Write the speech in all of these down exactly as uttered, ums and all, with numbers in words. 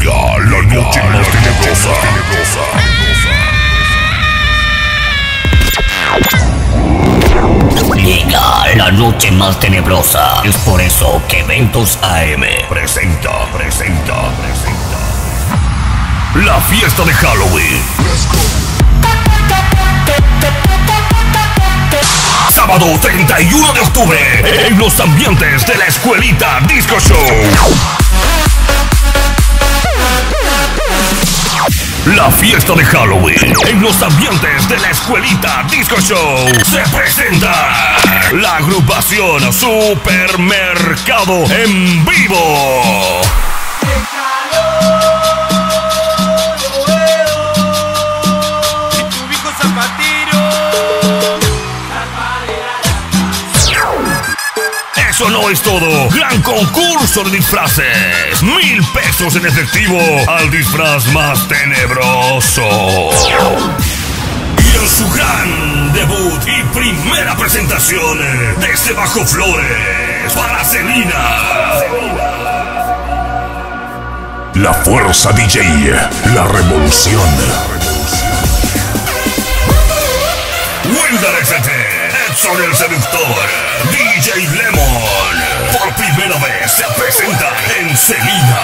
Llega la noche más tenebrosa. Llega la noche más tenebrosa. Es por eso que Eventos A M Presenta, presenta, presenta la fiesta de Halloween. Sábado treinta y uno de octubre en los ambientes de la Escuelita Disco Show. La fiesta de Halloween en los ambientes de la Escuelita Disco Show. Se presenta la agrupación Supermercado en vivo. Eso no es todo. Gran concurso de disfraces. Mil pesos en efectivo al disfraz más tenebroso. Y en su gran debut y primera presentación desde Bajo Flores para Selena. La Fuerza D J, la revolución. Wilder X T, Edson el Seductor, D J Lemon, por primera vez se presenta en Selena.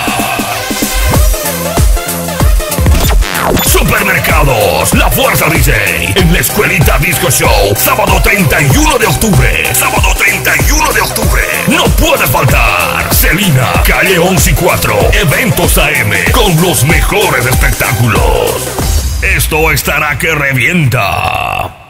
Supermercados, La Fuerza D J, en la Escuelita Disco Show, sábado treinta y uno de octubre, sábado treinta y uno de octubre, no puede faltar. Selena, calle once y cuatro, Eventos A M, con los mejores espectáculos. Esto estará que revienta.